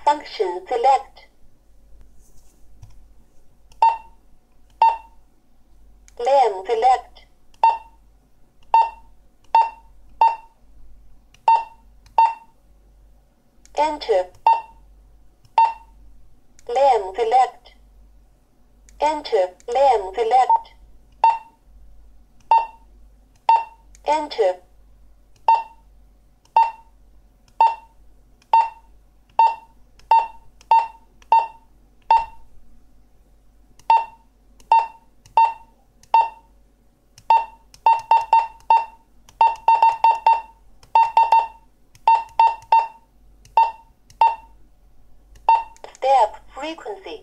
Function select. Lamb select. Enter. Lamb select. Enter. Lamb select. Enter. Step frequency.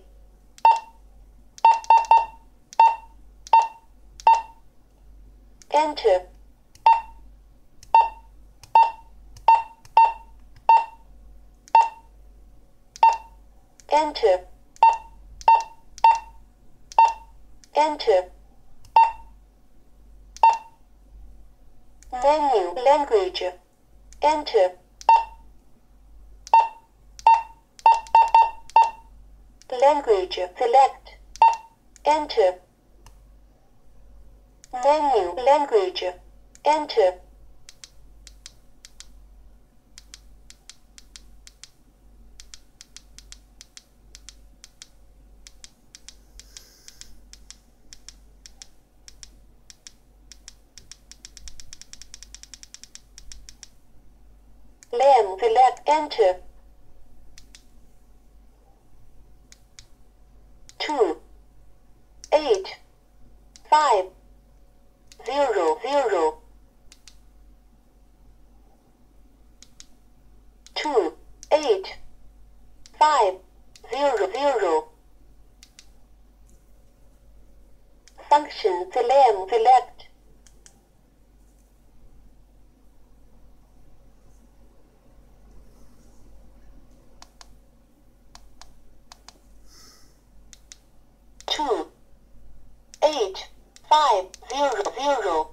Enter. Enter. Enter. Menu language. Enter. Language select. Enter. Menu language. Enter. Lamb select. Enter. 2 8 5 0 0 2 8 5 0 0 Function Lamb select. Two 8 5 0 0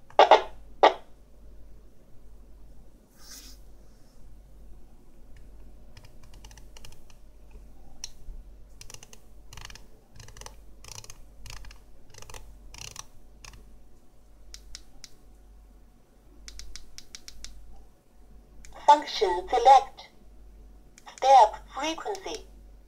Function select. Step frequency.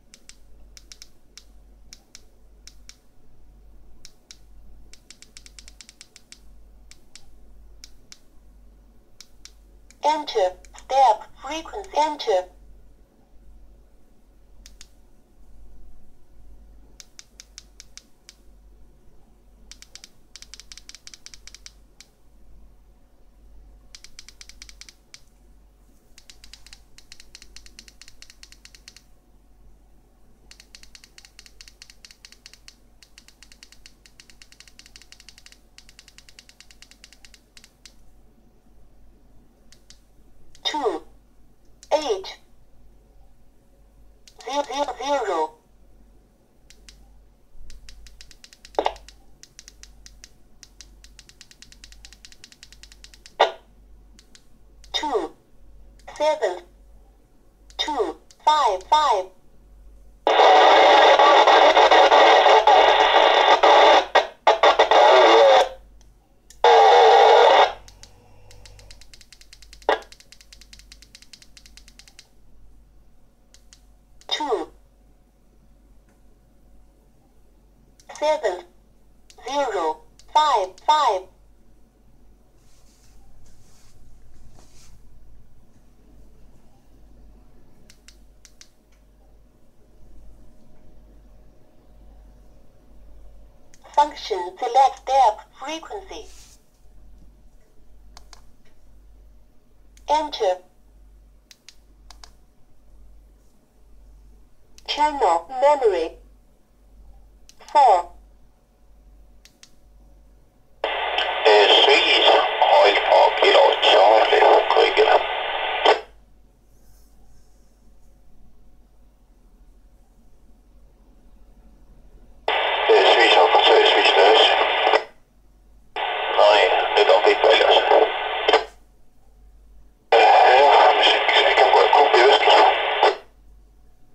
Enter. Step frequency. Enter. Two 8 0 0 2 7 2 5 5 2 7 0 5 5 Function select step frequency. Enter. Channel memory 4 Siis Alfa Kilo Charlie kõigile. Siis hakkab sees 5 töös. No nii, nüüd on kõik väljas. Jah, mis ikka kohe grupi vestlus.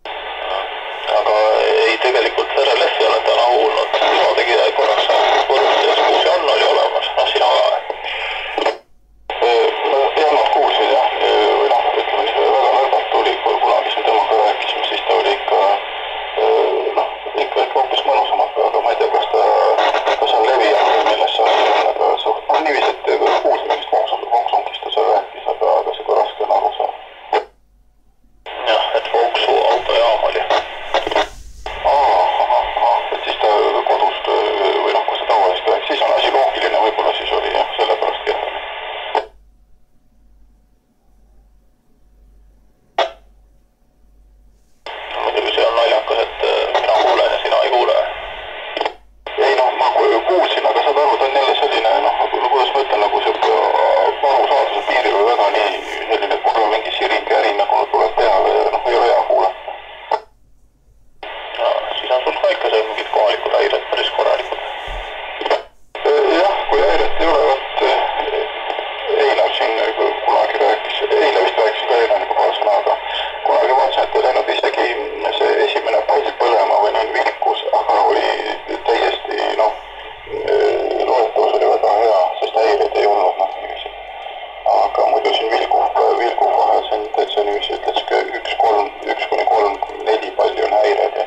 aga muidu siin vilgub kohe, see on täitsa niiviisi, ütled siuke 1 kuni 3, 4 palju on häired